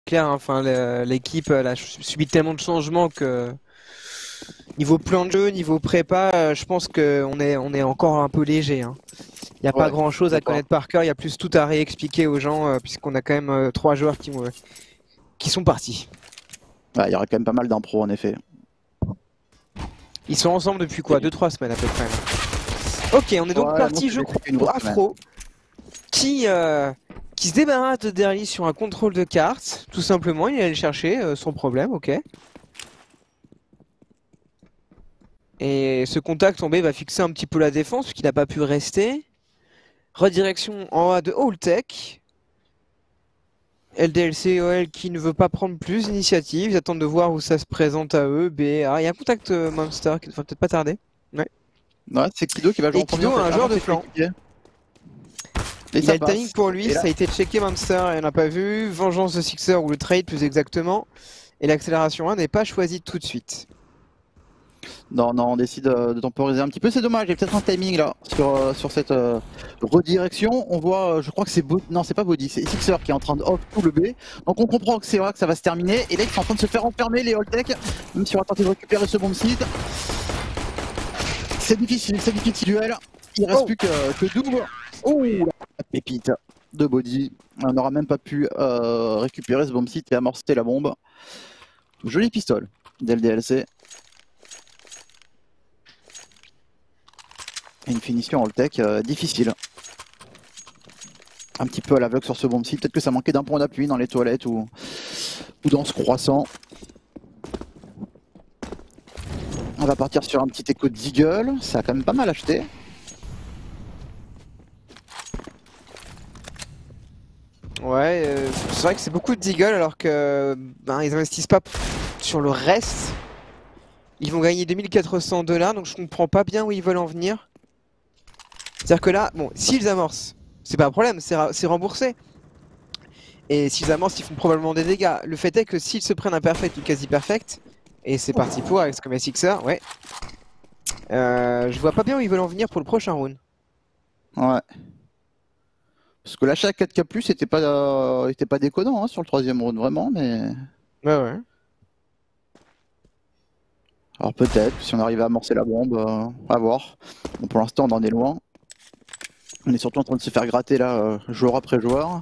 clair, hein. Enfin, l'équipe elle a subi tellement de changements que niveau plan de jeu, niveau prépa, je pense qu'on est encore un peu léger, hein. Il n'y a pas Ouais, grand chose à d'accord. connaître par cœur, il y a plus tout à réexpliquer aux gens, puisqu'on a quand même 3 joueurs qui sont partis. Ouais, il y aurait quand même pas mal d'impro en effet. Ils sont ensemble depuis quoi? 2-3 semaines à peu près, là. Ok, on est donc Ouais, non, parti, c'est je crois, une pour grosse semaine. Afro, qui se débarrasse de Derly sur un contrôle de carte, tout simplement, il allait le chercher, sans problème, ok. Et ce contact tombé va fixer un petit peu la défense, puisqu'il n'a pas pu rester. Redirection en A de Alltech. LDLC OL qui ne veut pas prendre plus d'initiative, ils attendent de voir où ça se présente à eux. B, A, il y a un contact Monster qui ne va peut-être pas tarder. Ouais. Ouais, c'est Kido qui va jouer Et en premier en Kido, fait. un joueur de flanc. Et Il a ça le timing passe. pour lui, Et là, ça a été checké Monster et on n'a pas vu. Vengeance de Sixer ou le trade plus exactement. Et l'accélération 1 n'est pas choisie tout de suite. non, on décide de temporiser un petit peu. C'est dommage, il y a peut-être un timing là sur cette redirection. On voit, je crois que c'est non, c'est pas Body, c'est Sixer qui est en train de off tout le B. Donc on comprend que c'est vrai que ça va se terminer. Et là, ils sont en train de se faire enfermer les Alltech, même si on va tenter de récupérer ce bomb site. C'est difficile duel. Il reste plus que double. Oh, la pépite de Body. On n'aura même pas pu récupérer ce bomb site et amorcer la bombe. Joli pistol dès le DLC. Et une finition Alltech difficile. Un petit peu à l'aveugle sur ce bomb site. Peut-être que ça manquait d'un point d'appui dans les toilettes ou dans ce croissant. On va partir sur un petit écho de Deagle. Ça a quand même pas mal acheté. Ouais, c'est vrai que c'est beaucoup de Deagle alors que ils investissent pas sur le reste. Ils vont gagner 2400 $, donc je comprends pas bien où ils veulent en venir. C'est-à-dire que là, bon, s'ils amorcent, c'est pas un problème, c'est remboursé. Et s'ils amorcent, ils font probablement des dégâts. Le fait est que s'ils se prennent un perfect ou quasi perfect, et c'est parti pour avec ce comme Sixer, ouais. Je vois pas bien où ils veulent en venir pour le prochain round. Ouais. Parce que l'achat 4K+, était pas déconnant hein, sur le troisième round, vraiment, mais... Ouais, ouais. Alors peut-être, si on arrive à amorcer la bombe, à voir. Bon, pour l'instant, on en est loin. On est surtout en train de se faire gratter là, joueur après joueur.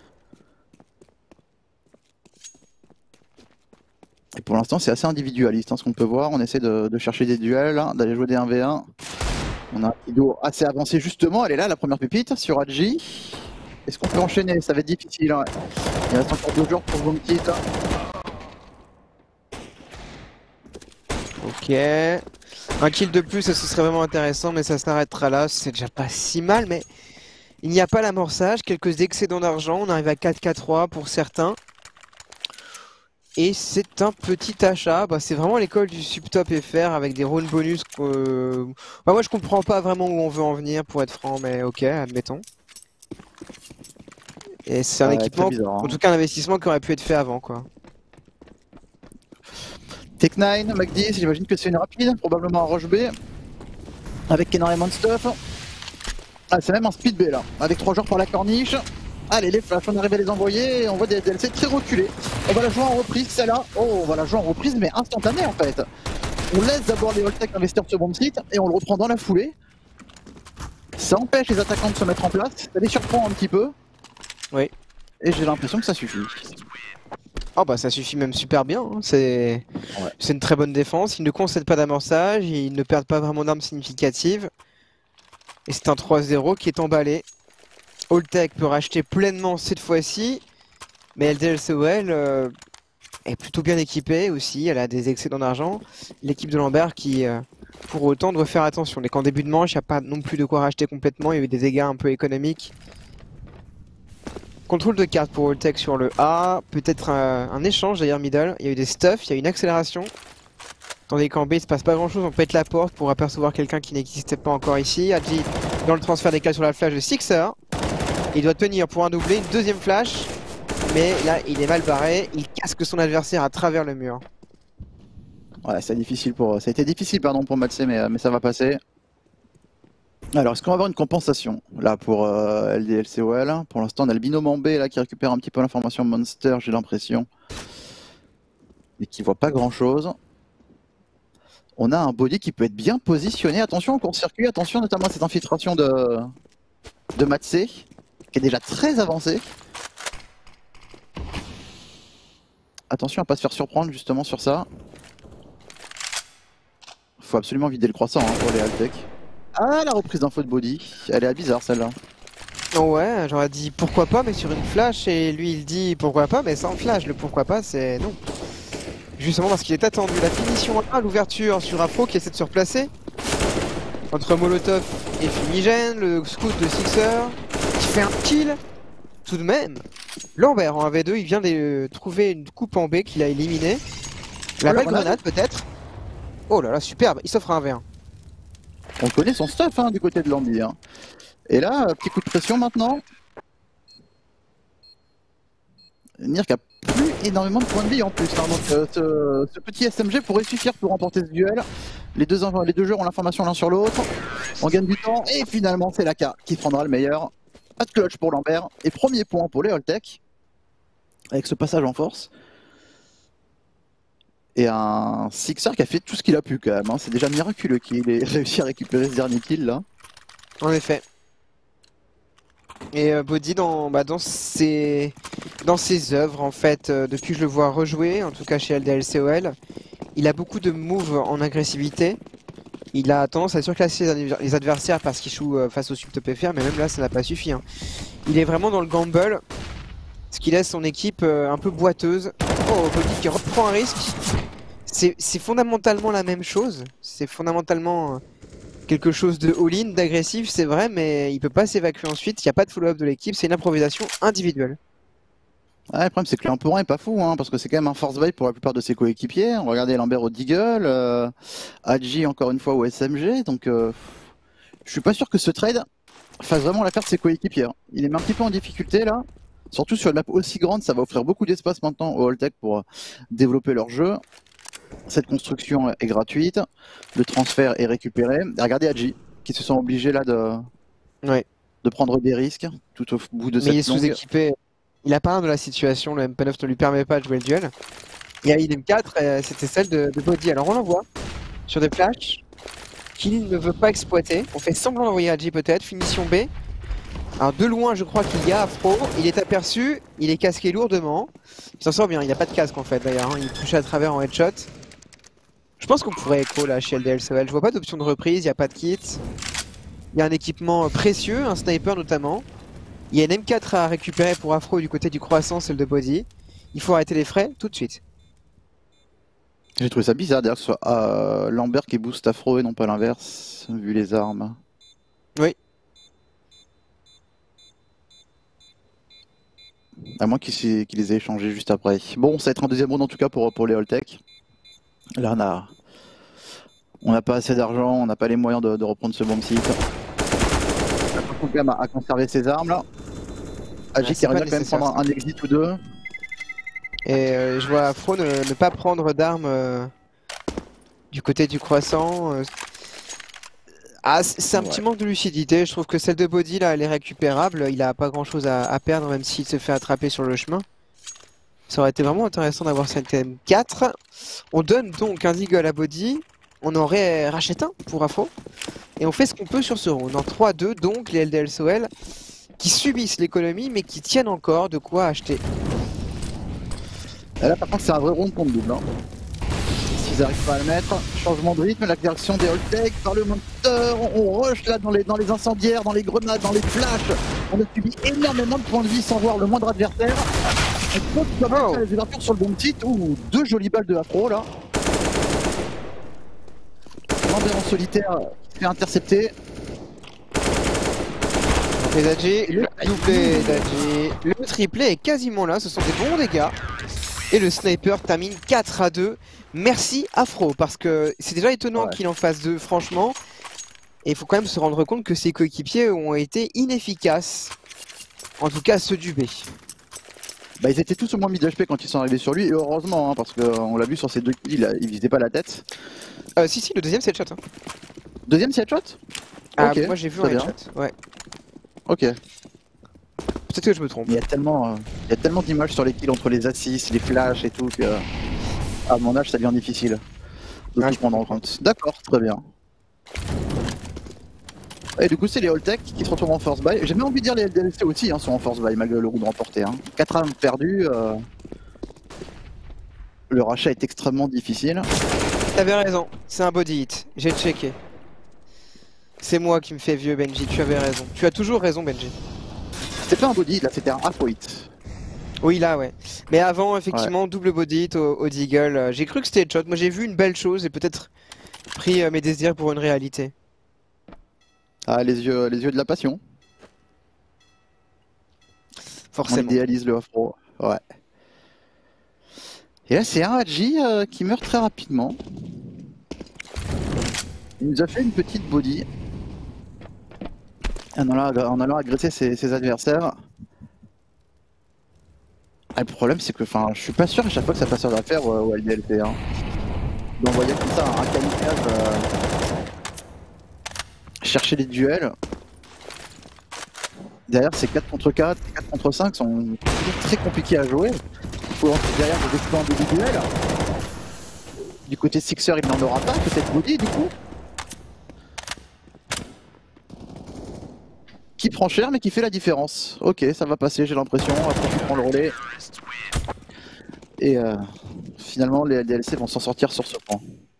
Et pour l'instant, c'est assez individualiste, hein, ce qu'on peut voir. On essaie de chercher des duels, hein, d'aller jouer des 1v1. On a un Kido assez avancé justement. Elle est là, la première pépite sur Adji. Est-ce qu'on peut enchaîner? Ça va être difficile. Ouais. Il reste encore 2 joueurs pour Bomb Kit. Ok. Un kill de plus, ça ce serait vraiment intéressant, mais ça s'arrêtera là. C'est déjà pas si mal, mais il n'y a pas l'amorçage. Quelques excédents d'argent. On arrive à 4K3 pour certains. Et c'est un petit achat. Bah, c'est vraiment l'école du subtop FR avec des rounds bonus. Bah, moi, je comprends pas vraiment où on veut en venir, pour être franc, mais ok, admettons. Et c'est un équipement, Bizarre, hein. en tout cas un investissement qui aurait pu être fait avant, quoi. Tech9, MacD, j'imagine que c'est une rapide, probablement un rush B. Avec énormément de stuff. Ah, c'est même un speed B là, avec 3 joueurs par la corniche. Allez, les flashs, on arrive à les envoyer et on voit des DLC très reculés. On va la jouer en reprise, celle-là. Oh, on va la jouer en reprise, mais instantanée en fait. On laisse d'abord les Alltech investir sur bomb site et on le reprend dans la foulée. Ça empêche les attaquants de se mettre en place, ça les surprend un petit peu. Oui. Et j'ai l'impression que ça suffit. Oh bah ça suffit même super bien, hein. C'est une très bonne défense, ils ne concèdent pas d'amorçage, ils ne perdent pas vraiment d'armes significatives. Et c'est un 3-0 qui est emballé. Alltech peut racheter pleinement cette fois-ci, mais LDLCOL est plutôt bien équipée aussi, elle a des excédents d'argent. L'équipe de Lambert qui, pour autant, doit faire attention. Dès qu'en début de manche, il n'y a pas non plus de quoi racheter complètement, il y a eu des dégâts un peu économiques. Contrôle de carte pour Alltech sur le A, peut-être un échange d'ailleurs middle, il y a eu des stuffs, il y a eu une accélération. Tandis qu'en B il se passe pas grand chose, on pète la porte pour apercevoir quelqu'un qui n'existait pas encore ici. Adji dans le transfert des cales sur la flash de Sixer. Il doit tenir pour un doublé, une deuxième flash. Mais là il est mal barré, il casque son adversaire à travers le mur. Ouais, c'est difficile pour... ça a été difficile pardon pour Matsé, mais ça va passer. Alors, est-ce qu'on va avoir une compensation là pour LDLCOL? Pour l'instant, on a le binôme en B là qui récupère un petit peu l'information Monster, j'ai l'impression, et qui voit pas grand-chose. On a un body qui peut être bien positionné. Attention au court-circuit, attention notamment à cette infiltration de Matsé, qui est déjà très avancée. Attention à pas se faire surprendre justement sur ça. Faut absolument vider le croissant hein, pour les Altec. Ah, la reprise d'info de body, elle est bizarre celle-là. Ouais, j'aurais dit pourquoi pas, mais sur une flash, et lui il dit pourquoi pas, mais sans flash. Le pourquoi pas, c'est non. Justement parce qu'il est attendu. La finition à l'ouverture sur Afro qui essaie de se replacer. Entre Molotov et Fumigène, le scout de Sixer qui fait un kill. Tout de même, Lambert en 1v2, il vient de trouver une coupe en B qu'il a éliminée. La balle grenade peut-être. Oh là là, superbe, il s'offre un 1v1. On connaît son stuff hein, du côté de Lambi. Hein. Et là, petit coup de pression maintenant. Nirk a plus énormément de points de vie en plus. Hein, donc ce petit SMG pourrait suffire pour remporter ce duel. Les deux joueurs ont l'information l'un sur l'autre. On gagne du temps et finalement c'est Laka qui prendra le meilleur. Pas de clutch pour Lambert. Et premier point pour les Holtec. Avec ce passage en force. Et un Sixer qui a fait tout ce qu'il a pu quand même. Hein. C'est déjà miraculeux qu'il ait réussi à récupérer ce dernier kill là. En effet. Et Body dans ses œuvres en fait, depuis que je le vois rejouer, en tout cas chez LDLCOL, il a beaucoup de moves en agressivité. Il a tendance à surclasser les adversaires parce qu'il joue face au sub top FR, mais même là ça n'a pas suffi. Hein. Il est vraiment dans le gamble, ce qui laisse son équipe un peu boiteuse. Oh, Body qui reprend un risque. C'est fondamentalement la même chose. C'est fondamentalement quelque chose de all-in, d'agressif, c'est vrai, mais il peut pas s'évacuer ensuite. Il n'y a pas de follow-up de l'équipe, c'est une improvisation individuelle. Ouais, le problème c'est que l'Empereur est pas fou, hein, parce que c'est quand même un force buy pour la plupart de ses coéquipiers. Regardez Lambert au Deagle, Hadji encore une fois au SMG, donc je suis pas sûr que ce trade fasse vraiment l'affaire de ses coéquipiers. Il est un petit peu en difficulté là, surtout sur une map aussi grande, ça va offrir beaucoup d'espace maintenant aux Holtec pour développer leur jeu. Cette construction est gratuite, le transfert est récupéré. Et regardez Hadji, qui se sont obligés là de prendre des risques tout au bout de cette longue... Mais il est sous-équipé. Il a pas un de la situation, le MP9 ne lui permet pas de jouer le duel. Et à IDM 4, c'était celle de Body. Alors on l'envoie sur des flashs qu'il ne veut pas exploiter. On fait semblant d'envoyer Hadji peut-être, finition B. Alors de loin je crois qu'il y a Afro, il est aperçu, il est casqué lourdement. Il s'en sort bien, il n'a pas de casque en fait d'ailleurs, hein. Il touche à travers en headshot. Je pense qu'on pourrait écho là chez LDLCOL, je vois pas d'option de reprise, il n'y a pas de kit. Il y a un équipement précieux, un sniper notamment. Il y a une M4 à récupérer pour Afro du côté du croissant, celle de Body. Il faut arrêter les frais tout de suite. J'ai trouvé ça bizarre d'ailleurs que ce soit Lambert qui booste Afro et non pas l'inverse, vu les armes. Oui. À moins qu'il les ait échangés juste après. Bon, ça va être un deuxième round en tout cas pour les Holtec. Là on n'a pas assez d'argent, on n'a pas les moyens de reprendre ce bomb site. On quand même à conserver ses armes là. Hadji qui revient quand même prendre un exit ou deux. Et je vois Afro ne pas prendre d'armes du côté du croissant. Ah, c'est un petit manque de lucidité. Je trouve que celle de Body là, elle est récupérable. Il a pas grand chose à perdre, même s'il se fait attraper sur le chemin. Ça aurait été vraiment intéressant d'avoir cette M4. On donne donc un Deagle à Body. On aurait rachète un pour Afro. Et on fait ce qu'on peut sur ce round. En 3-2, donc les LDLCOL qui subissent l'économie mais qui tiennent encore de quoi acheter. Et là par contre c'est un vrai round contre double. Hein. S'ils n'arrivent pas à le mettre, changement de rythme, la direction des Holtec par le monteur, on rush là dans les incendiaires, dans les grenades, dans les flashs. On a subi énormément de points de vie sans voir le moindre adversaire. On peut quand même faire les ouvertures sur le bon titre ou deux jolies balles de Afro là. Lambert en solitaire fait intercepter. Et Hadji, le doublé d'Hadji, le triplé est quasiment là, ce sont des bons dégâts. Et le sniper termine 4-2. Merci Afro, parce que c'est déjà étonnant qu'il en fasse deux, franchement. Et il faut quand même se rendre compte que ses coéquipiers ont été inefficaces. En tout cas ceux du B. Bah, ils étaient tous au moins mid HP quand ils sont arrivés sur lui, et heureusement, hein, parce qu'on l'a vu sur ces deux kills, il visait pas la tête. Si, le deuxième c'est le shot. Hein. Deuxième c'est headshot? Ah, Ok, moi j'ai vu un très bien. headshot, ouais. Ok. Peut-être que je me trompe. Il y a tellement d'images sur les kills entre les assists, les flashs et tout que à mon âge ça devient difficile de Ah, tout je peux prendre en comprendre. compte. D'accord, très bien. Et du coup c'est les Alltech qui se retrouvent en first buy. J'ai même envie de dire les LDLC aussi hein, sont en first buy malgré le goût de remporter. Hein. 4 âmes perdues, le rachat est extrêmement difficile. T'avais raison, c'est un body hit, j'ai checké. C'est moi qui me fais vieux Benji, tu avais raison. Tu as toujours raison Benji. C'était pas un body, là c'était un half hit. Oui là ouais. Mais avant Ouais. effectivement double body hit au Deagle. J'ai cru que c'était headshot, moi j'ai vu une belle chose et peut-être pris mes désirs pour une réalité. Ah les yeux de la passion. On Forcément. idéalise le off-pro. Ouais. Et là c'est un Hadji qui meurt très rapidement. Il nous a fait une petite body. En allant agresser ses adversaires. Ah, le problème c'est que je suis pas sûr à chaque fois que ça passe d'affaire au LDLP. Hein. D'envoyer comme ça un kamikaze chercher les duels. Derrière c'est 4 contre 4, 4 contre 5 sont toujours très compliqués à jouer. Il faut rentrer derrière des exploits individuels. Du côté Sixer il n'en aura pas, peut-être Body du coup. Qui prend cher mais qui fait la différence. Ok, ça va passer, j'ai l'impression. Après, tu prends le relais. Et finalement, les LDLC vont s'en sortir sur ce point.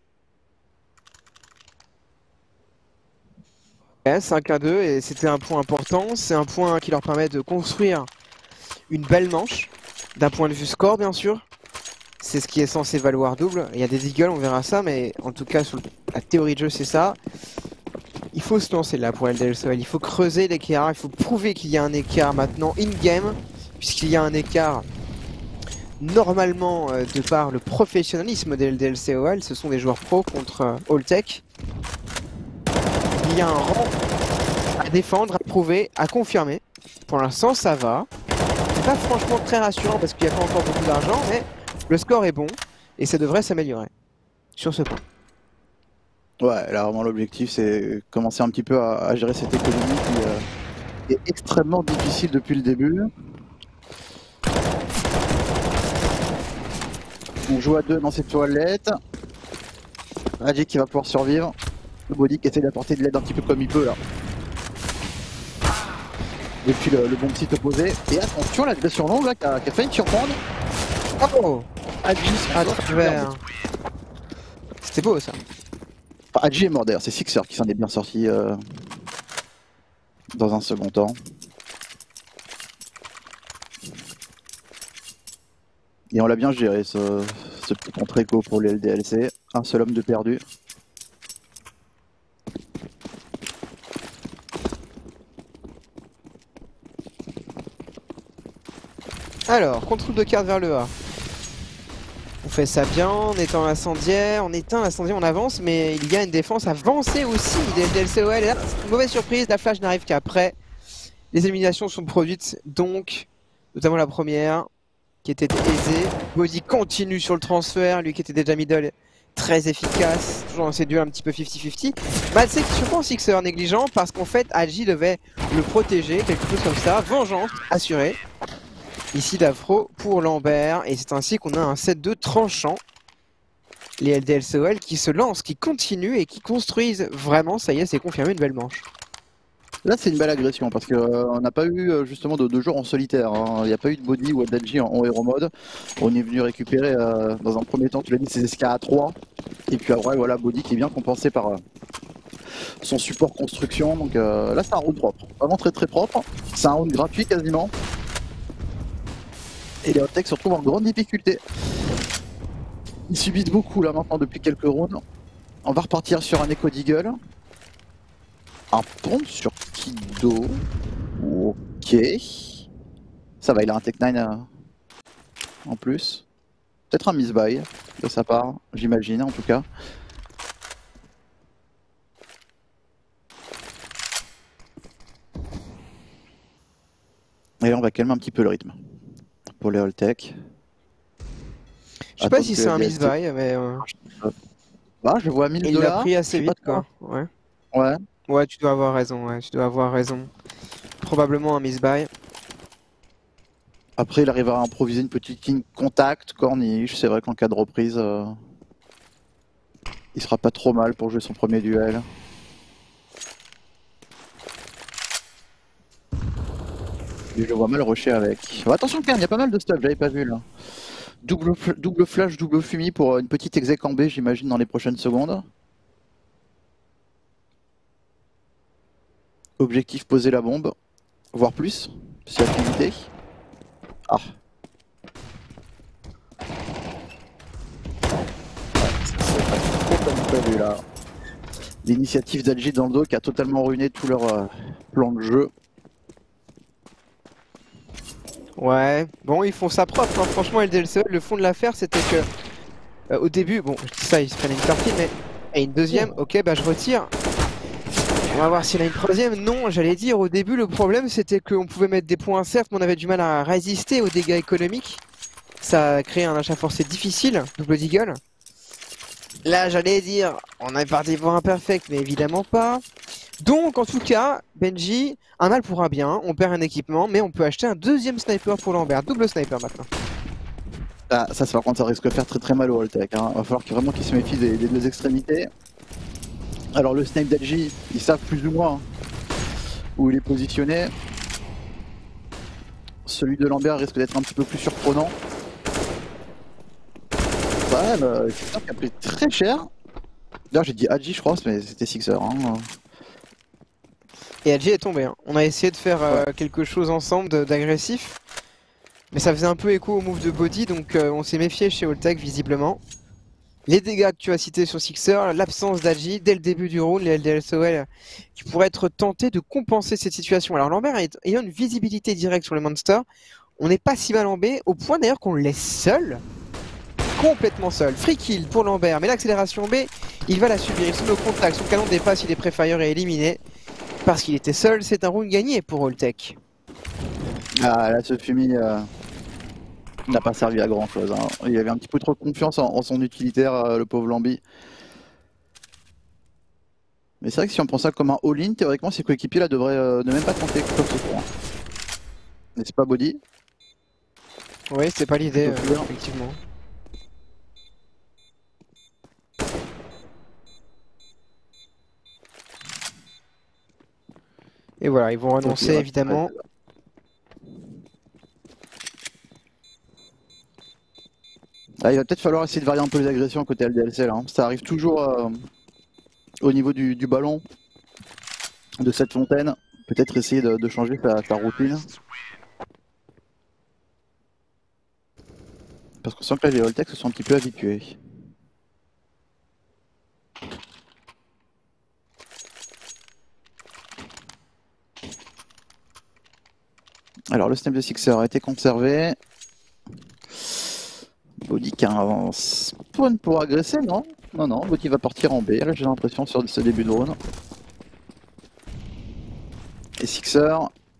Ouais, 5-2 et c'était un point important. C'est un point qui leur permet de construire une belle manche. D'un point de vue score, bien sûr. C'est ce qui est censé valoir double. Il y a des eagles, on verra ça, mais en tout cas, sur la théorie de jeu, c'est ça. Il faut se lancer là pour LDLCOL, il faut creuser l'écart, il faut prouver qu'il y a un écart maintenant in-game, puisqu'il y a un écart normalement de par le professionnalisme des LDLCOL, ce sont des joueurs pro contre Alltech. Il y a un rang à défendre, à prouver, à confirmer. Pour l'instant ça va. C'est pas franchement très rassurant parce qu'il n'y a pas encore beaucoup d'argent, mais le score est bon et ça devrait s'améliorer sur ce point. Ouais, là vraiment l'objectif c'est commencer un petit peu à gérer cette économie qui est extrêmement difficile depuis le début. On joue à deux dans cette toilette. Hadji qui va pouvoir survivre. Le Body qui essaie d'apporter de l'aide un petit peu comme il peut là. Depuis le bon petit opposé. Et attention, l'agression longue là qui a failli te surprendre. Oh, Hadji à travers. C'était beau ça. Hadji est mort d'ailleurs, c'est Sixer qui s'en est bien sorti dans un second temps. Et on l'a bien géré ce petit contre-écho pour les LDLC. Un seul homme de perdu. Alors, contrôle de carte vers le A. On fait ça bien, on éteint l'incendiaire, on avance, mais il y a une défense avancée aussi des LDLCOL. Et là, c'est une mauvaise surprise, la flash n'arrive qu'après. Les éliminations sont produites, donc, notamment la première, qui était aisée. Body continue sur le transfert, lui qui était déjà middle, très efficace, toujours dans ces duels un petit peu 50-50. Matsé qui surprend Sixer négligent, parce qu'en fait, Hadji devait le protéger, quelque chose comme ça. Vengeance assurée. Ici d'Afro pour Lambert, et c'est ainsi qu'on a un 7-2 tranchant. Les LDLCOL qui se lancent, qui continuent et qui construisent vraiment, ça y est, c'est confirmé, une belle manche. Là c'est une belle agression parce qu'on n'a pas eu justement de jour en solitaire. Hein. Il n'y a pas eu de Body ou d'Hadji en hero mode. On est venu récupérer dans un premier temps, tu l'as dit, ses escas à 3. Et puis après voilà, Body qui est bien compensé par son support construction. Donc là c'est un round propre, vraiment très très propre. C'est un round gratuit quasiment. Et les Alltech se retrouvent en grande difficulté. Ils subissent beaucoup là maintenant depuis quelques rounds. On va repartir sur un Echo Deagle. Un pont sur Kido. Ok. Ça va, il a un Tech 9 en plus. Peut-être un miss-buy de sa part, j'imagine en tout cas. Et là on va calmer un petit peu le rythme pour les Alltech. Je sais pas si c'est un miss-buy, mais Bah, je vois 1000 $. il l'a pris assez vite, quoi. Ouais. Ouais. Ouais, tu dois avoir raison, ouais, tu dois avoir raison. Probablement un miss-buy. Après, il arrivera à improviser une petite ligne contact, corniche. C'est vrai qu'en cas de reprise, il sera pas trop mal pour jouer son premier duel. Et je le vois mal rusher avec. Oh, attention quand même, il y a pas mal de stuff, j'avais pas vu là. Double flash, double fumis pour une petite exec en B, j'imagine, dans les prochaines secondes. Objectif, poser la bombe. Voire plus, si activité. Ah. C'est trop comme prévu là. L'initiative d'Algi dans le dos qui a totalement ruiné tout leur plan de jeu. Ouais, bon, ils font ça propre, hein. Franchement, LDLCE, le fond de l'affaire, c'était que au début, bon, je dis ça, ils se prennent une partie, mais et une deuxième, ok, bah je retire. On va voir s'il a une troisième. Non, j'allais dire, au début, le problème, c'était qu'on pouvait mettre des points, certes, mais on avait du mal à résister aux dégâts économiques. Ça a créé un achat forcé difficile, double deagle. Là, j'allais dire, on est parti pour un perfect, mais évidemment pas. Donc, en tout cas, Benji, un mal pour un bien. On perd un équipement, mais on peut acheter un deuxième sniper pour Lambert. Double sniper maintenant. Ah, ça, par contre, ça risque de faire très très mal au Holtec. Hein. Va falloir vraiment qu'il se méfie des deux extrémités. Alors, le snipe d'Algi, ils savent plus ou moins où il est positionné. Celui de Lambert risque d'être un petit peu plus surprenant. Ouais, bah, Sixer qui a pris très cher. D'ailleurs, j'ai dit Adji, je crois, mais c'était Sixer. Hein. Et LG est tombé, hein. On a essayé de faire quelque chose ensemble d'agressif. Mais ça faisait un peu écho au move de Body, donc on s'est méfié chez Holtec visiblement. Les dégâts que tu as cités sur Sixer, l'absence d'Agi dès le début du round, les LDLCOL qui pourraient être tentés de compenser cette situation. Alors Lambert ayant une visibilité directe sur les monsters, on n'est pas si mal en B, au point d'ailleurs qu'on le laisse seul. Complètement seul. Free kill pour Lambert, mais l'accélération B, il va la subir. Il se met au contact, son canon dépasse, il est pré-fire et éliminé. Parce qu'il était seul, c'est un round gagné pour Holtec. Ah, là, ce Fumi n'a pas servi à grand chose. Hein. Il avait un petit peu trop de confiance en son utilitaire, le pauvre Lambi. Mais c'est vrai que si on prend ça comme un all-in, théoriquement, ses coéquipiers là devraient ne même pas tenter quoi que ce soit. Mais c'est pas Body. Oui, c'est pas l'idée, Plutôt clair. effectivement. Et voilà, ils vont renoncer évidemment. Ah, il va peut-être falloir essayer de varier un peu les agressions côté LDLC là. Hein. Ça arrive toujours au niveau du ballon de cette fontaine. Peut-être essayer de changer sa routine. Parce qu'on sent que là, les Holtec se sont un petit peu habitués. Alors le snap de Sixer a été conservé. Body qui a un spawn pour agresser, non? Non, non, Body va partir en B, là j'ai l'impression sur ce début de round. Et Sixer...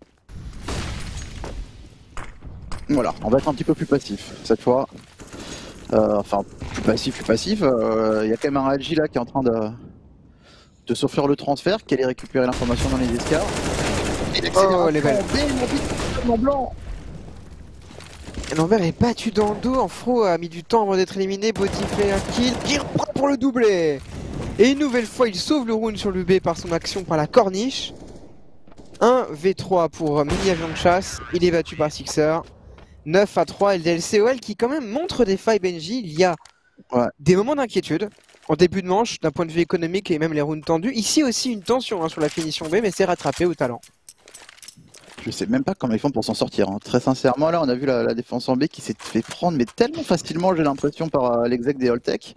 Voilà, on va être un petit peu plus passif cette fois. Enfin, plus passif. Il y a quand même un Algi là qui est en train de s'offrir le transfert, qui allait récupérer l'information dans les escars. Oh, les belles. Blanc. Lambert est battu dans le dos, Fro a mis du temps avant d'être éliminé, Body fait un kill, il reprend pour le doublé. Et une nouvelle fois, il sauve le round sur le B par son action par la corniche. 1 V3 pour Mini Avion de Chasse, il est battu par Sixer. 9-3 LDLCOL qui quand même montre des failles Benji, il y a des moments d'inquiétude. En début de manche, d'un point de vue économique et même les rounds tendus. Ici aussi une tension sur la finition B, mais c'est rattrapé au talent. Je sais même pas comment ils font pour s'en sortir. Hein. Très sincèrement, là, on a vu la défense en B qui s'est fait prendre, mais tellement facilement, j'ai l'impression, par l'exec des Holtec.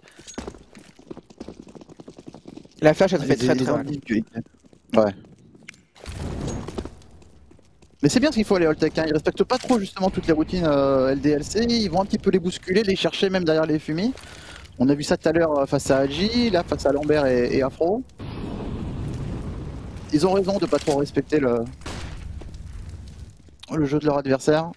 La flash, elle te fait très mal. Ouais. Mais c'est bien ce qu'il faut les Holtec. Hein. Ils respectent pas trop, justement, toutes les routines LDLC. Ils vont un petit peu les bousculer, les chercher, même derrière les fumis. On a vu ça tout à l'heure face à Agi, là, face à Lambert et Afro. Ils ont raison de pas trop respecter le jeu de leur adversaire.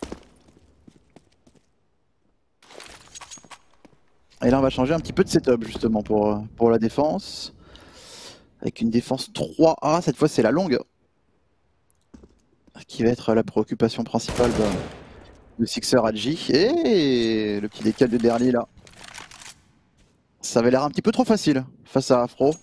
Et là on va changer un petit peu de setup justement pour la défense. Avec une défense 3A, cette fois c'est la longue. Qui va être la préoccupation principale de Sixer Hadji. Et le petit décal de Derly là. Ça avait l'air un petit peu trop facile face à Afro.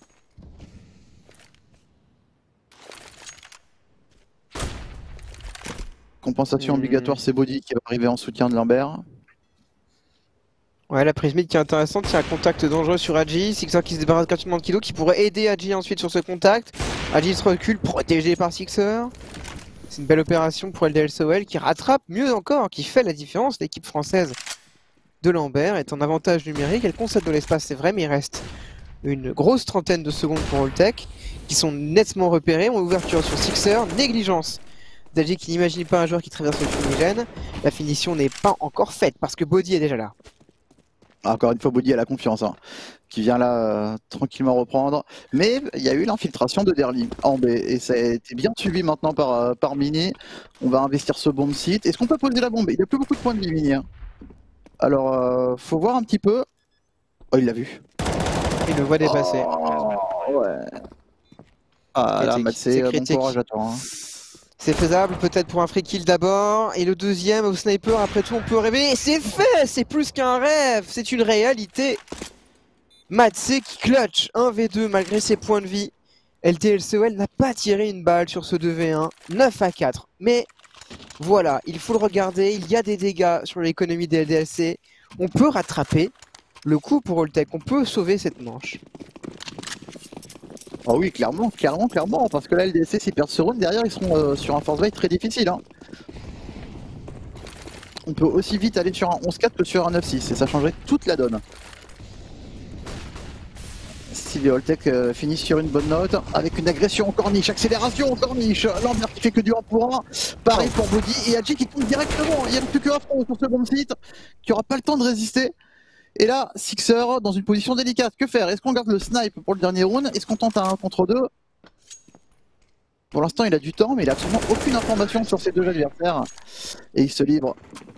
Compensation obligatoire, c'est Body qui va arriver en soutien de Lambert. Ouais, la prise mid qui est intéressante, il y a un contact dangereux sur Hadji, Sixer qui se débarrasse gratuitement de Kilo, qui pourrait aider Hadji ensuite sur ce contact. Hadji se recule, protégé par Sixer. C'est une belle opération pour LDLCOL qui rattrape mieux encore, qui fait la différence. L'équipe française de Lambert est en avantage numérique, elle concède de l'espace, c'est vrai, mais il reste une grosse trentaine de secondes pour Alltech, qui sont nettement repérés. On a ouverture sur Sixer, négligence d'Hadji qui n'imagine pas un joueur qui traverse le fumigène. La finition n'est pas encore faite parce que Body est déjà là. Encore une fois, Body a la confiance, hein, qui vient là tranquillement reprendre. Mais il y a eu l'infiltration de Derly en B. Et ça a été bien suivi maintenant par Mini. On va investir ce bomb site. Est-ce qu'on peut poser la bombe? Il n'a plus beaucoup de points de vie, Mini. Hein. Alors, faut voir un petit peu. Oh, il l'a vu. Il le voit dépasser. Oh, ouais. Ah là, Matsé, bon courage à toi. Hein. C'est faisable, peut-être pour un free kill d'abord. Et le deuxième au sniper, après tout, on peut rêver. C'est fait, c'est plus qu'un rêve, c'est une réalité. Matsé qui clutch 1v2 malgré ses points de vie. LTLCOL n'a pas tiré une balle sur ce 2v1, 9-4. Mais voilà, il faut le regarder, il y a des dégâts sur l'économie des LDLC. On peut rattraper le coup pour Alltech, on peut sauver cette manche. Ah oui, clairement, parce que là, LDC, s'ils perdent ce round, derrière, ils seront sur un force buy très difficile. Hein. On peut aussi vite aller sur un 11-4 que sur un 9-6, et ça changerait toute la donne. Si les Alltech finissent sur une bonne note, avec une agression en corniche, accélération en corniche, Lambert qui fait que du 1 pour 1, pareil pour Body, et Hadji qui tombe directement, il n'y a plus que Afro sur ce bon site, qui n'aura pas le temps de résister. Et là, Sixer dans une position délicate. Que faire? Est-ce qu'on garde le snipe pour le dernier round? Est-ce qu'on tente un 1 contre 2? Pour l'instant, il a du temps, mais il a absolument aucune information sur ses deux adversaires. Et il se livre.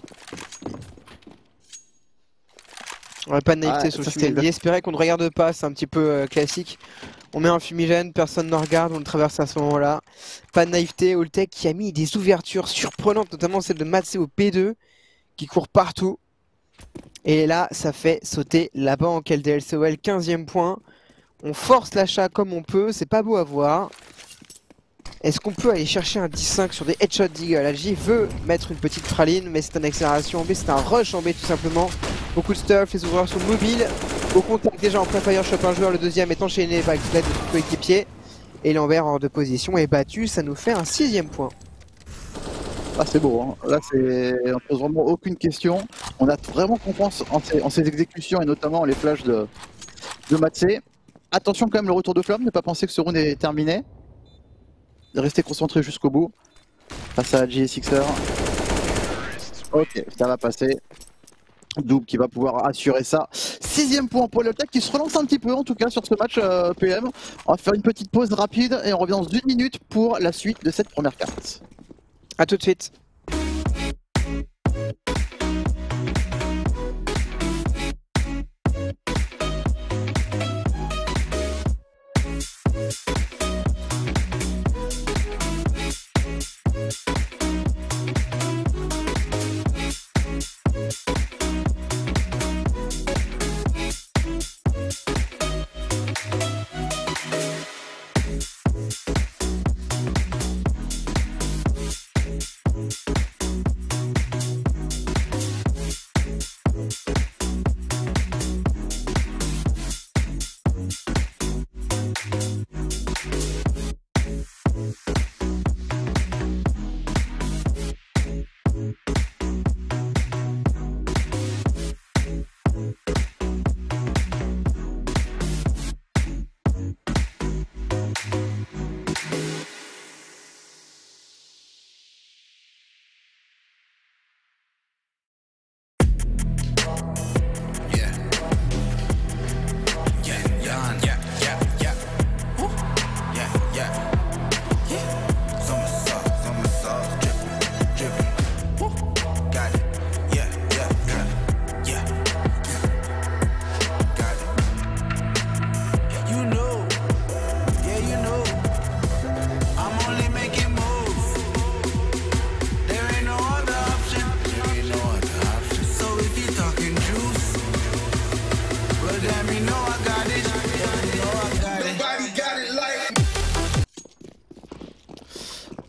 On n'a pas de naïveté sur le fumigène. Il espérait qu'on ne regarde pas, c'est un petit peu classique. On met un fumigène, personne ne regarde, on le traverse à ce moment-là. Pas de naïveté. Alltech qui a mis des ouvertures surprenantes, notamment celle de Matsé au P2, qui court partout. Et là, ça fait sauter la banque LDLCOL, 15e point. On force l'achat comme on peut, c'est pas beau à voir. Est-ce qu'on peut aller chercher un 10-5 sur des headshots d'Eagle? Hadji veut mettre une petite praline, mais c'est une accélération en B, c'est un rush en B tout simplement. Beaucoup de stuff, les ouvreurs sont mobiles. Au contact déjà en pré-fire, chope un joueur, le deuxième est enchaîné par l'aide de son coéquipier. Et Lambert hors de position est battu, ça nous fait un 6e point. Ah, c'est beau, hein. Là on ne pose vraiment aucune question. On a vraiment confiance en ses exécutions et notamment les flashs de Matsé. Attention quand même le retour de flamme, ne pas penser que ce round est terminé. Restez concentré jusqu'au bout. Face à Hadji et Sixer. Ok, ça va passer. Double qui va pouvoir assurer ça. 6e point pour Alltech qui se relance un petit peu en tout cas sur ce match PM. On va faire une petite pause rapide et on revient dans 1 minute pour la suite de cette première carte. A tout de suite.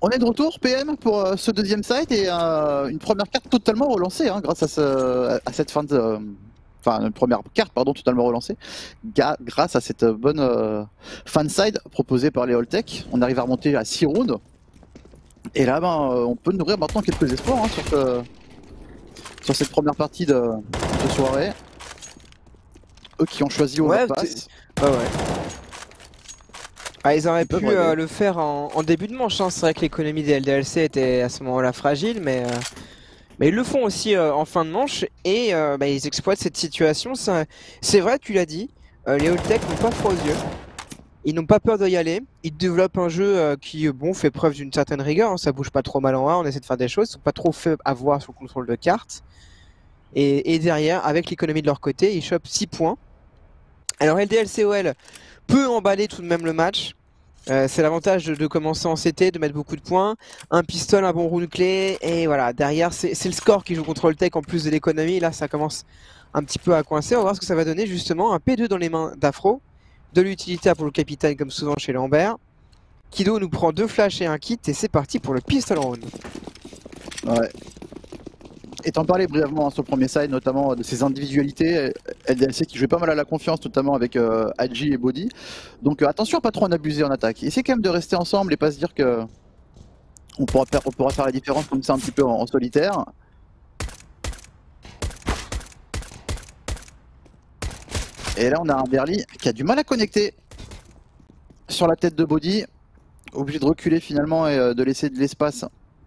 On est de retour PM pour ce deuxième site et une première carte totalement relancée hein, grâce à cette fin de... Enfin une première carte pardon totalement relancée grâce à cette bonne fan side proposée par les Holtec. On arrive à remonter à 6 rounds. Et là on peut nourrir maintenant quelques espoirs hein, sur cette première partie de soirée. Eux qui ont choisi Overpass. Ouais. Ah, ils auraient pu le faire en début de manche, hein. C'est vrai que l'économie des LDLC était à ce moment-là fragile, mais ils le font aussi en fin de manche et ils exploitent cette situation. C'est vrai, tu l'as dit, les Holtec n'ont pas froid aux yeux. Ils n'ont pas peur d'y aller. Ils développent un jeu qui fait preuve d'une certaine rigueur, hein. Ça bouge pas trop mal en 1, on essaie de faire des choses, ils sont pas trop fait avoir sur le contrôle de carte. Et derrière, avec l'économie de leur côté, ils chopent 6 points. Alors LDLCOL peut emballer tout de même le match. C'est l'avantage de commencer en CT, de mettre beaucoup de points. Un pistol, un bon round clé. Et voilà, derrière, c'est le score qui joue contre le tech en plus de l'économie. Là, ça commence un petit peu à coincer. On va voir ce que ça va donner justement. Un P2 dans les mains d'Afro. De l'utilitaire pour le capitaine, comme souvent chez Lambert. Kido nous prend 2 flashs et un kit. Et c'est parti pour le pistol round. Ouais. Et t'en parlais brièvement sur le premier side, notamment de ses individualités, LDLC qui jouait pas mal à la confiance, notamment avec Hadji et Body. Donc attention à pas trop en abuser en attaque. Essayez quand même de rester ensemble et pas se dire que on pourra faire la différence comme ça un petit peu en solitaire. Et là on a un Berly qui a du mal à connecter sur la tête de Body, obligé de reculer finalement et de laisser de l'espace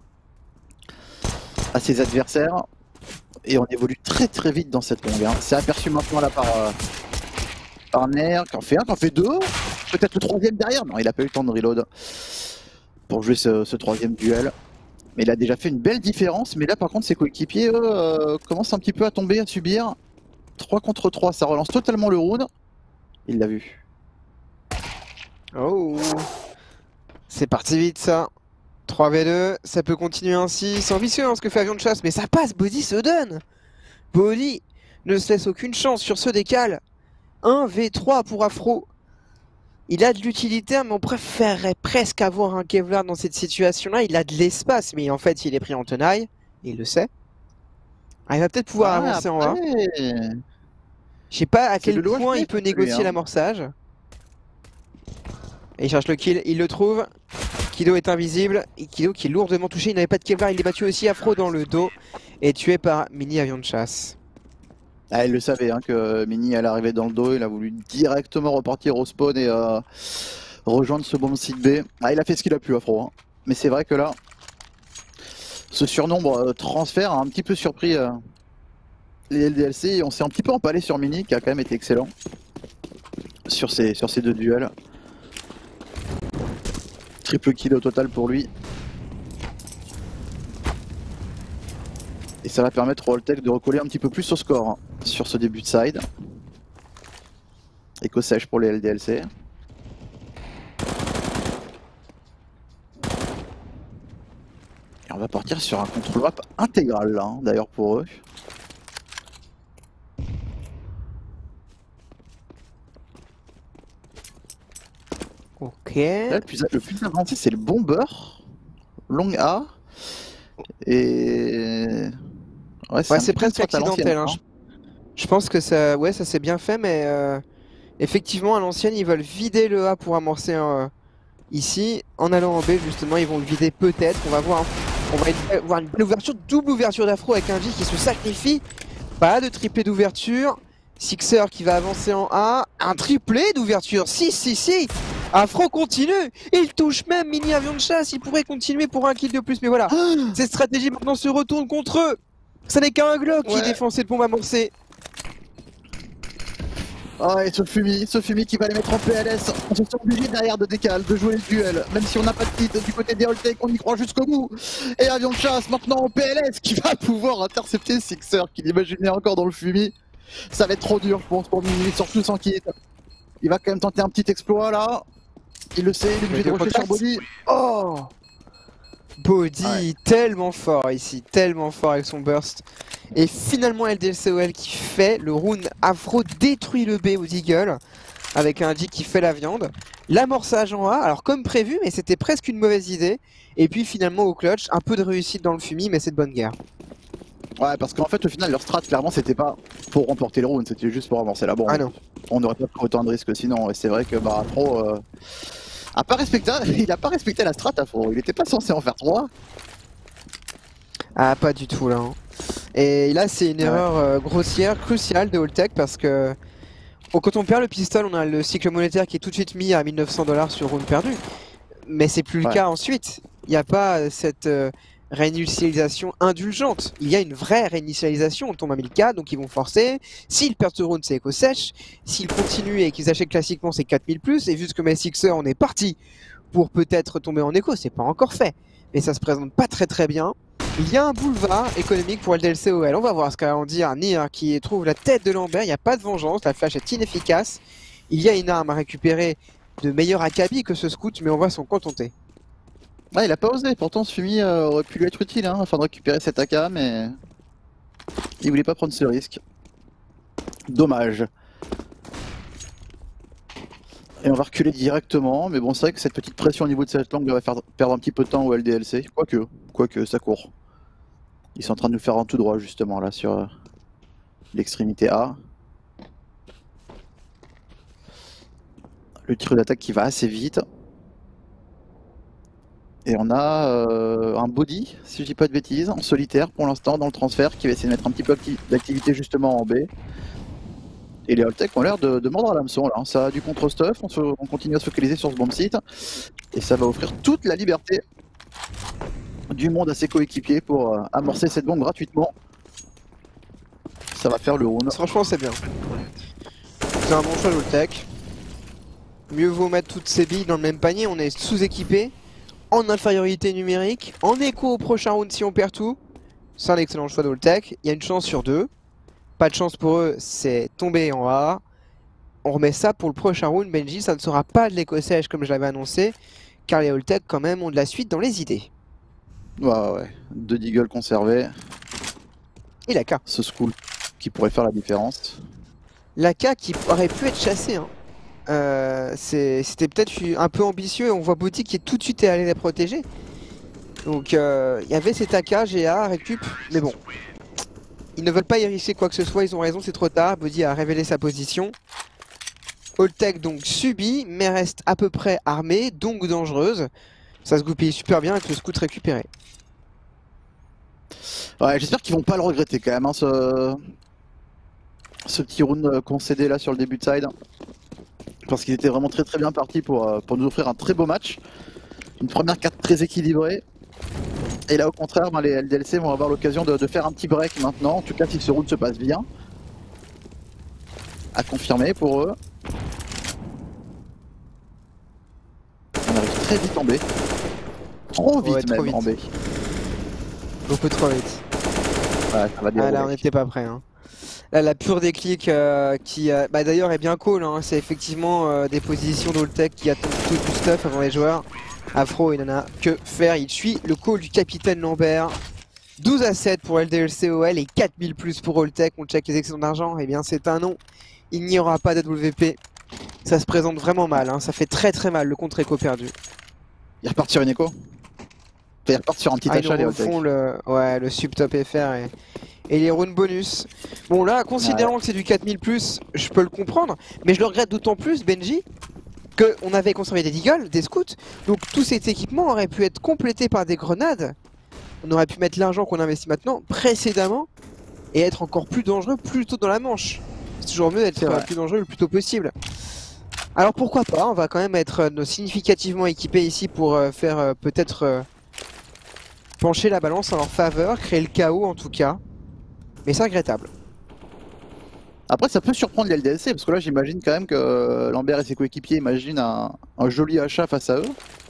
à ses adversaires. Et on évolue très très vite dans cette longue. Hein. C'est aperçu maintenant là par Nair, qui en fait un, qui en fait 2. Peut-être le troisième derrière. Non, il a pas eu le temps de reload pour jouer ce troisième duel. Mais il a déjà fait une belle différence. Mais là par contre ses coéquipiers commencent un petit peu à tomber, à subir. 3 contre 3, ça relance totalement le round. Il l'a vu. Oh, c'est parti vite ça. 3v2, ça peut continuer ainsi, c'est ambitieux hein, ce que fait Avion de chasse, mais ça passe, Body se donne. Body ne se laisse aucune chance sur ce décal. 1v3 pour Afro. Il a de l'utilitaire, mais on préférerait presque avoir un Kevlar dans cette situation-là. Il a de l'espace, mais en fait il est pris en tenaille, et il le sait. Ah, il va peut-être pouvoir avancer en A. Je sais pas à quel point il peut négocier l'amorçage. Et il cherche le kill, il le trouve. Kido est invisible, et Kido qui est lourdement touché, il n'avait pas de Kevlar, il est battu aussi Afro dans le dos et tué par Mini Avion de chasse. Ah, il le savait hein, que Mini allait arriver dans le dos, il a voulu directement repartir au spawn et rejoindre ce bon site B. Ah, il a fait ce qu'il a pu Afro, hein. Mais c'est vrai que là, ce surnombre transfert a un petit peu surpris les LDLC et on s'est un petit peu empalé sur Mini qui a quand même été excellent sur ces 2 duels. Triple kill au total pour lui. Et ça va permettre au Holtec de recoller un petit peu plus au score hein, sur ce début de side. Éco sèche pour les LDLC. Et on va partir sur un contrôle map intégral là, hein, d'ailleurs pour eux. Ok. Là, le plus avancé c'est le bomber. Long A. Et... Ouais, c'est presque accidentel. Hein. Je pense que ça, ça s'est bien fait, mais effectivement à l'ancienne ils veulent vider le A pour amorcer ici. En allant en B justement ils vont le vider peut-être. On va voir une belle ouverture, double ouverture d'Afro avec un V qui se sacrifie. Pas de triplé d'ouverture. Sixer qui va avancer en A. Un triplé d'ouverture. Si. Afro continue. Il touche même Mini Avion de chasse. Il pourrait continuer pour un kill de plus. Mais voilà. Cette stratégie maintenant se retourne contre eux. Ça n'est qu'un Glock qui défend cette bombe amorcée. Ah et ce Fumi qui va les mettre en PLS. On se sent obligé derrière de décal, de jouer le duel. Même si on n'a pas de kit du côté des Holtec, on y croit jusqu'au bout. Et Avion de chasse maintenant en PLS qui va pouvoir intercepter Sixer qui l'imaginait encore dans le Fumi. Ça va être trop dur je pense pour Mini, surtout sans kit. Il va quand même tenter un petit exploit là. Il le sait, il est obligé de rusher sur Body. Oh, Body tellement fort ici, tellement fort avec son burst. Et finalement LDLCOL qui fait le rune Afro détruit le B aux Eagles avec un G qui fait la viande. L'amorçage en A, alors comme prévu, mais c'était presque une mauvaise idée. Et puis finalement au clutch, un peu de réussite dans le fumier, mais c'est de bonne guerre. Ouais, parce qu'en fait, au final, leur strat, clairement, c'était pas pour remporter le round, c'était juste pour amorcer la bombe. Ah non. On n'aurait pas pris autant de risques sinon. Et c'est vrai que Afro a pas respecté, il a pas respecté la strat Afro. Il était pas censé en faire 3. Ah, pas du tout là. Hein. Et là, c'est une erreur grossière, cruciale de Holtec parce que quand on perd le pistol, on a le cycle monétaire qui est tout de suite mis à 1900 $ sur round perdu. Mais c'est plus le cas ensuite. Il n'y a pas cette réinitialisation indulgente. Il y a une vraie réinitialisation. On tombe à 1000K, donc ils vont forcer. S'ils perdent ce round, c'est éco sèche. S'ils continuent et qu'ils achètent classiquement, c'est 4000 plus. Et vu que mes Sixers, on est parti pour peut-être tomber en écho, c'est pas encore fait. Mais ça se présente pas très bien. Il y a un boulevard économique pour LDLCOL. On va voir ce qu'a à dire Nier qui trouve la tête de Lambert. Il n'y a pas de vengeance. La flash est inefficace. Il y a une arme à récupérer de meilleur acabit que ce scout, mais on va s'en contenter. Ouais, il a pas osé. Pourtant, ce Fumi aurait pu lui être utile afin de récupérer cet AK, mais il voulait pas prendre ce risque. Dommage. Et on va reculer directement, mais bon, c'est vrai que cette petite pression au niveau de cette langue va faire perdre un petit peu de temps au LDLC. Quoique, ça court. Ils sont en train de nous faire un tout droit, justement, là, sur l'extrémité A. Le tir d'attaque qui va assez vite. Et on a un body, si je dis pas de bêtises, en solitaire pour l'instant dans le transfert, qui va essayer de mettre un petit peu d'activité justement en B. Et les Holtec ont l'air de mordre à l'hameçon là. Ça a du contre-stuff, on continue à se focaliser sur ce bomb site. Et ça va offrir toute la liberté du monde à ses coéquipiers pour amorcer cette bombe gratuitement. Ça va faire le round. Franchement, c'est bien. C'est un bon choix, Holtec. Mieux vaut mettre toutes ces billes dans le même panier. On est sous-équipé, en infériorité numérique, en écho au prochain round si on perd tout. C'est un excellent choix d'Holtec. Il y a une chance sur 2. Pas de chance pour eux, c'est tomber en A. On remet ça pour le prochain round, Benji. Ça ne sera pas de l'éco-sèche comme je l'avais annoncé, car les Holtec quand même ont de la suite dans les idées. Ouais. 2 deagles conservés. Et la K. Ce school qui pourrait faire la différence. La K qui aurait pu être chassée. Hein. C'était peut-être un peu ambitieux. On voit Bouti qui est tout de suite allé la protéger. Donc il y avait cet AK, GA, récup. Mais bon. Ils ne veulent pas y risquer quoi que ce soit. Ils ont raison, c'est trop tard. Body a révélé sa position. Holtec donc subit, mais reste à peu près armée, donc dangereuse. Ça se goupille super bien avec le scout récupéré. Ouais, j'espère qu'ils vont pas le regretter quand même, ce petit round concédé là sur le début de side. Parce qu'ils étaient vraiment très bien partis pour nous offrir un très beau match. Une première carte très équilibrée. Et là au contraire, les LDLC vont avoir l'occasion de faire un petit break maintenant. En tout cas si ce round se passe bien. À confirmer pour eux. On arrive très vite en B. Trop vite même en B. Beaucoup trop vite. Ouais, ça va bien. Ah là on n'était pas prêt. Hein. Là la pure déclic qui d'ailleurs est bien cool. Hein. C'est effectivement des positions d'Holtec qui attendent plutôt du stuff avant les joueurs. Afro il n'en a que faire. Il suit le call du capitaine Lambert. 12-7 pour LDLCOL et 4000 plus pour Holtec. On check les excédents d'argent. Eh bien c'est un non. Il n'y aura pas d'AWP. Ça se présente vraiment mal. Hein. Ça fait très mal le contre-écho perdu. Il repart sur une écho. Il repart sur un petit achat les Holtec. Le sub top FR et les rounds bonus. Bon là, considérant que c'est du 4000 plus, je peux le comprendre. Mais je le regrette d'autant plus, Benji, qu'on avait conservé des deagles, des scouts. Donc tout cet équipement aurait pu être complété par des grenades. On aurait pu mettre l'argent qu'on investit maintenant, précédemment, et être encore plus dangereux plus tôt dans la manche. C'est toujours mieux d'être plus dangereux le plus tôt possible. Alors pourquoi pas, on va quand même être significativement équipés ici pour faire peut-être pencher la balance en leur faveur, créer le chaos en tout cas. Mais c'est regrettable. Après ça peut surprendre les LDLC parce que là j'imagine quand même que Lambert et ses coéquipiers imaginent un joli achat face à eux.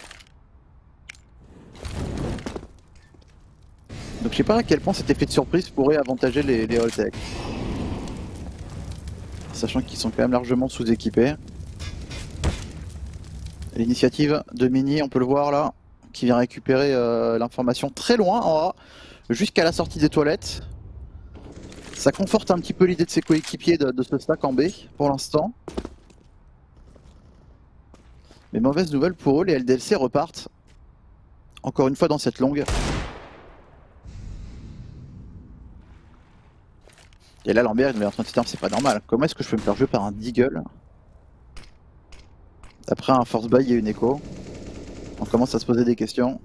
Donc je sais pas à quel point cet effet de surprise pourrait avantager les Holtec. Sachant qu'ils sont quand même largement sous-équipés. L'initiative de Mini, on peut le voir là, qui vient récupérer l'information très loin en A, jusqu'à la sortie des toilettes. Ça conforte un petit peu l'idée de ses coéquipiers de ce stack en B pour l'instant. Mais mauvaise nouvelle pour eux, les LDLC repartent encore une fois dans cette longue. Et là Lambert il est en train de se dire c'est pas normal, comment est-ce que je peux me faire jouer par un Deagle après un force buy et une écho? On commence à se poser des questions.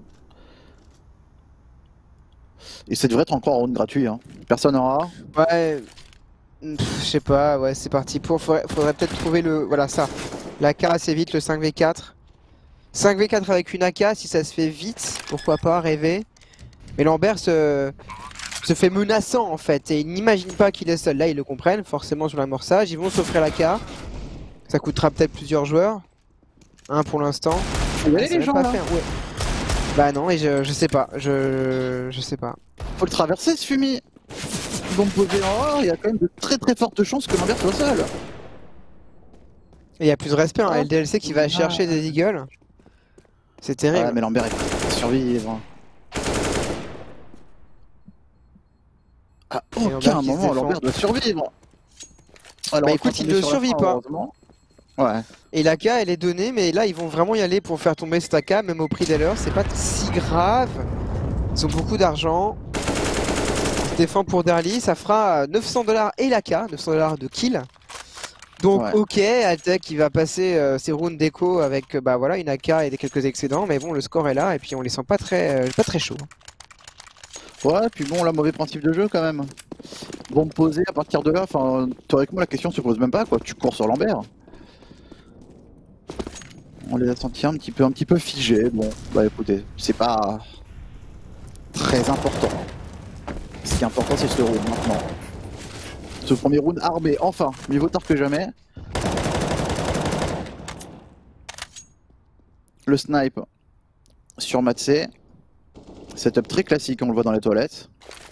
Et ça devrait être encore un round gratuit, hein. Personne en A. Ouais, je sais pas, ouais, c'est parti pour. Faudrait peut-être trouver le. Voilà, ça. L'AK assez vite, le 5v4. 5v4 avec une AK, si ça se fait vite, pourquoi pas, rêver. Mais Lambert se fait menaçant en fait, et il n'imagine pas qu'il est seul. Là, ils le comprennent, forcément sur l'amorçage. Ils vont s'offrir l'AK. Ça coûtera peut-être plusieurs joueurs. Un pour l'instant. Ouais, les gens là. Ouais. Bah non, et je sais pas. Je sais pas. Faut le traverser ce fumier. Ils vont me poser en A, il y a quand même de très très fortes chances que Lambert soit seul. Et il y a plus de respect, hein. LDLC qui va chercher des eagles. C'est terrible. Ouais, mais Lambert est survivre. À aucun moment Lambert doit survivre. Alors, bah écoute, il ne survit pas. Ouais. Et l'AK elle est donnée, mais là ils vont vraiment y aller pour faire tomber cet AK, même au prix des leurs. C'est pas si grave. Ils ont beaucoup d'argent. Ils se défendent pour Darly, ça fera 900$ et l'AK, 900$ de kill. Donc ouais. Ok, Altec qui va passer ses rounds d'écho avec bah voilà une AK et quelques excédents, mais bon le score est là et puis on les sent pas très chaud. Ouais, puis bon là mauvais principe de jeu quand même. Bon me poser à partir de là, enfin théoriquement la question se pose même pas quoi, tu cours sur Lambert. On les a sentis un petit peu figés, bon bah écoutez, c'est pas très important. Ce qui est important c'est ce round maintenant. Ce premier round armé, enfin, mieux vaut tard que jamais. Le snipe sur Matsé. Setup très classique, on le voit dans les toilettes.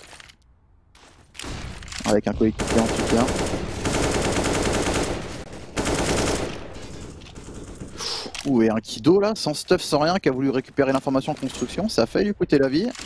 Avec un coéquipier en soutien. Ouh, et un Kido là, sans stuff, sans rien, qui a voulu récupérer l'information en construction, ça a failli lui coûter la vie.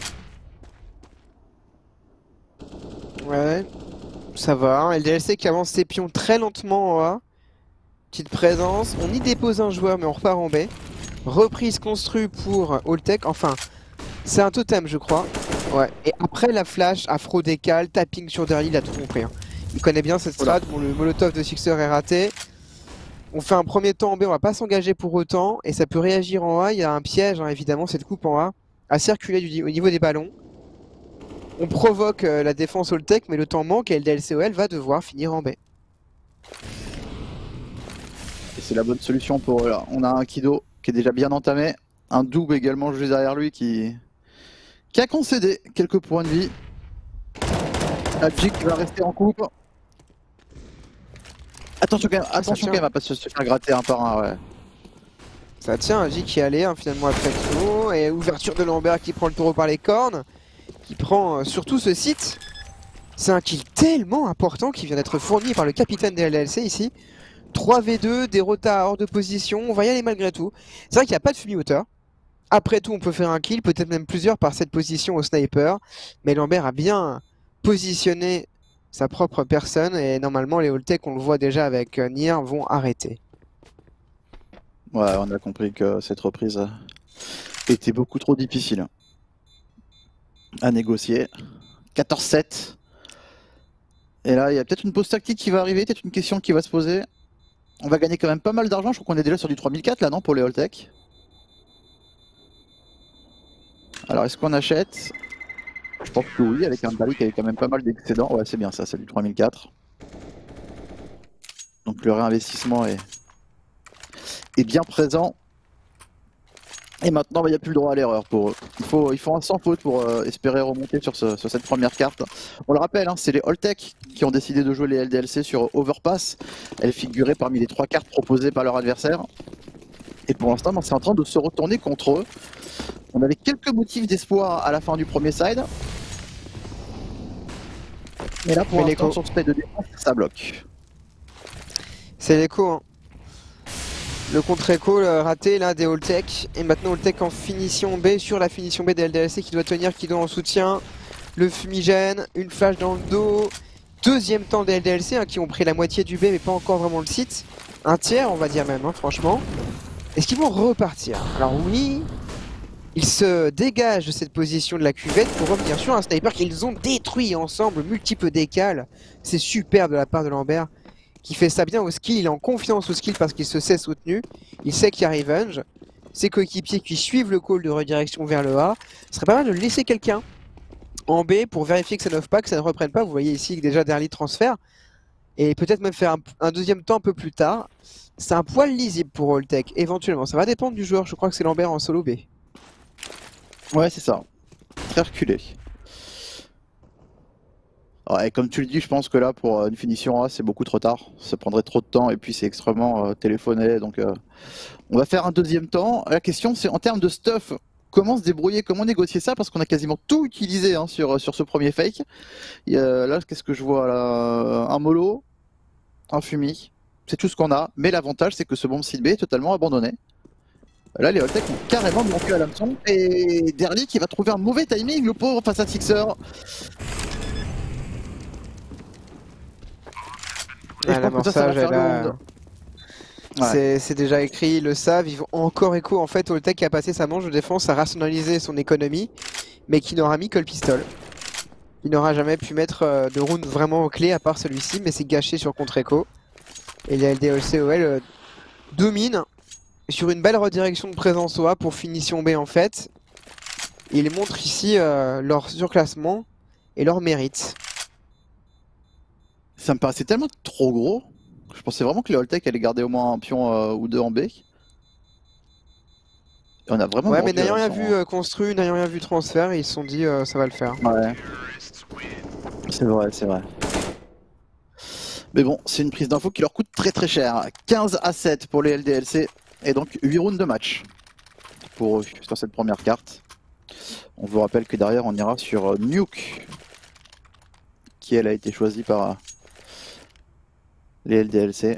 Ouais, ça va. Hein. LDLC qui avance ses pions très lentement en A. Petite présence. On y dépose un joueur, mais on repart en B. Reprise construite pour Alltech. Enfin, c'est un totem, je crois. Ouais. Et après la flash, afro décal, tapping sur Darly, il a tout compris. Hein. Il connaît bien cette strat. Bon, le molotov de Sixer est raté. On fait un premier temps en B, on va pas s'engager pour autant. Et ça peut réagir en A. Il y a un piège, hein, évidemment, cette coupe en A. À circuler au niveau des ballons. On provoque la défense Alltech, mais le temps manque et LDLCOL va devoir finir en B. Et c'est la bonne solution pour eux là. On a un Kido qui est déjà bien entamé. Un double également juste derrière lui qui a concédé quelques points de vie. Adjik qui va rester en coupe. Attention quand même à pas se faire gratter un par un, ouais. Ça tient, Adjik qui est allé hein, finalement après tout. Et ouverture de Lambert qui prend le taureau par les cornes. Qui prend surtout ce site. C'est un kill tellement important qui vient d'être fourni par le capitaine des LDLC ici. 3v2, des rotas hors de position, on va y aller malgré tout. C'est vrai qu'il n'y a pas de fumi-hauteur. Après tout, on peut faire un kill, peut-être même plusieurs par cette position au sniper. Mais Lambert a bien positionné sa propre personne et normalement les Alltech, on le voit déjà avec Nier, vont arrêter. Ouais, on a compris que cette reprise était beaucoup trop difficile à négocier. 14-7. Et là, il y a peut-être une pause tactique qui va arriver, peut-être une question qui va se poser. On va gagner quand même pas mal d'argent, je crois qu'on est déjà sur du 3004 là, non, pour les Alltech. Alors, est-ce qu'on achète? Je pense que oui, avec un Darly qui avait quand même pas mal d'excédents. Ouais, c'est bien ça, c'est du 3004. Donc le réinvestissement est bien présent. Et maintenant, il n'y a plus le droit à l'erreur pour eux. Il faut un sans faute pour espérer remonter sur cette première carte. On le rappelle, hein, c'est les Alltech qui ont décidé de jouer les LDLC sur Overpass. Elles figuraient parmi les 3 cartes proposées par leur adversaire. Et pour l'instant, c'est en train de se retourner contre eux. On avait quelques motifs d'espoir à la fin du premier side. Mais là, pour l'instant, sur ce side de défense, ça bloque. C'est l'écho. Hein. Le contre-écho raté là des Alltech. Et maintenant Alltech en finition B sur la finition B des LDLC qui doit tenir, qui doit en soutien. Le fumigène, une flash dans le dos. Deuxième temps des LDLC qui ont pris la moitié du B mais pas encore vraiment le site. Un tiers on va dire même franchement. Est-ce qu'ils vont repartir? Alors oui, ils se dégagent de cette position de la cuvette pour revenir sur un sniper qu'ils ont détruit ensemble, multiples décales. C'est superbe de la part de Lambert qui fait ça bien au skill, il est en confiance au skill parce qu'il se sait soutenu. Il sait qu'il y a Revenge. Ses coéquipiers qui suivent le call de redirection vers le A. Ce serait pas mal de laisser quelqu'un en B pour vérifier que ça n'offre pas, que ça ne reprenne pas. Vous voyez ici déjà Derly transfert. Et peut-être même faire un deuxième temps un peu plus tard. C'est un poil lisible pour Alltech, éventuellement. Ça va dépendre du joueur, je crois que c'est Lambert en solo B. Ouais, c'est ça. Très reculé. Ouais, comme tu le dis, je pense que là, pour une finition A, c'est beaucoup trop tard. Ça prendrait trop de temps et puis c'est extrêmement téléphoné. Donc, on va faire un deuxième temps. La question, c'est en termes de stuff, comment se débrouiller, comment négocier ça? Parce qu'on a quasiment tout utilisé hein, sur ce premier fake. Là, qu'est-ce que je vois là? Un mollo, un fumi. C'est tout ce qu'on a. Mais l'avantage, c'est que ce bomb site B est totalement abandonné. Là, les Alltech ont carrément manqué à l'hameçon. Et Derly qui va trouver un mauvais timing, le pauvre, face à Sixer. L'amorçage est là. Ouais. C'est déjà écrit, ils le savent, ils vont encore écho. En fait, Alltech qui a passé sa manche de défense a rationalisé son économie, mais qui n'aura mis que le pistol. Il n'aura jamais pu mettre de round vraiment clé à part celui-ci, mais c'est gâché sur contre-écho. Et les LDLCOL dominent sur une belle redirection de présence au A pour finition B en fait. Ils montrent ici leur surclassement et leur mérite. Ça me paraissait tellement trop gros. Je pensais vraiment que les Alltech allaient garder au moins un pion ou deux en B. Et on a vraiment. Ouais, mais n'ayant rien vu construit, n'ayant rien vu transfert, ils se sont dit ça va le faire. Ouais. C'est vrai, c'est vrai. Mais bon, c'est une prise d'info qui leur coûte très très cher. 15 à 7 pour les LDLC et donc 8 rounds de match pour eux sur cette première carte. On vous rappelle que derrière on ira sur Nuke, qui elle a été choisie par les LDLC.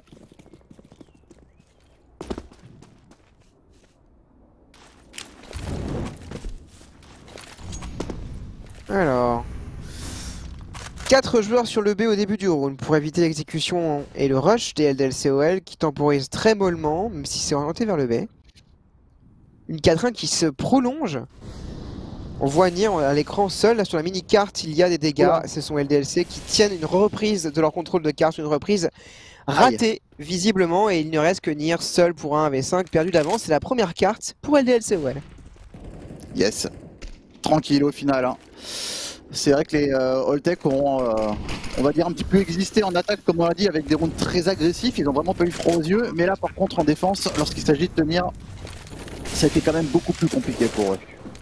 Alors, 4 joueurs sur le B au début du round pour éviter l'exécution et le rush des LDLCOL qui temporisent très mollement, même si c'est orienté vers le B. Une 4-1 qui se prolonge. On voit Nier à l'écran seul, là sur la mini-carte il y a des dégâts, ce sont LDLC qui tiennent une reprise de leur contrôle de carte, une reprise ratée visiblement, et il ne reste que Nier seul pour un V5 perdu d'avance. C'est la première carte pour LDLCOL. Yes, tranquille au final. Hein. C'est vrai que les Alltech ont, on va dire, un petit peu existé en attaque, comme on l'a dit, avec des rounds très agressifs. Ils ont vraiment pas eu froid aux yeux, mais là par contre en défense, lorsqu'il s'agit de tenir, ça a été quand même beaucoup plus compliqué pour eux.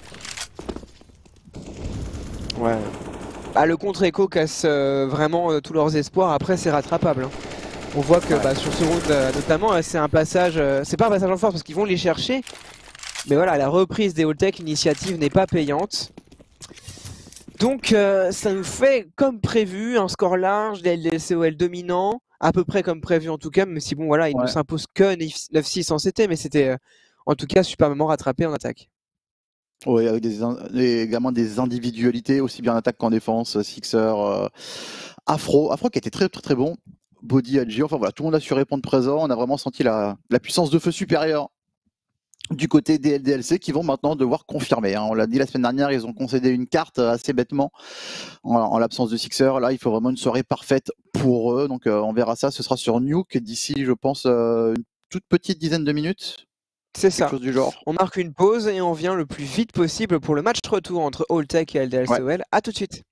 Ouais. Ah, le contre-écho casse vraiment tous leurs espoirs. Après, c'est rattrapable. Hein. On voit que sur ce round, notamment, c'est un passage. C'est pas un passage en force parce qu'ils vont les chercher. Mais voilà, la reprise des Alltech, l'initiative n'est pas payante. Donc, ça nous fait comme prévu un score large, les LDLCOL dominants, à peu près comme prévu en tout cas. Même si, bon, voilà, il ne s'impose que 9-6 en CT, mais c'était en tout cas superbement rattrapé en attaque. Oui, avec également des individualités, aussi bien en attaque qu'en défense. Sixer, Afro qui était très très très bon. Body, AG, enfin voilà, tout le monde a su répondre présent. On a vraiment senti la puissance de feu supérieure du côté des LDLC qui vont maintenant devoir confirmer. Hein. On l'a dit la semaine dernière, ils ont concédé une carte assez bêtement en l'absence de Sixer. Là, il faut vraiment une soirée parfaite pour eux. Donc on verra ça, ce sera sur Nuke d'ici, je pense, une toute petite dizaine de minutes. C'est ça. Chose du genre. On marque une pause et on vient le plus vite possible pour le match retour entre Alltech et LDLCOL. A tout de suite.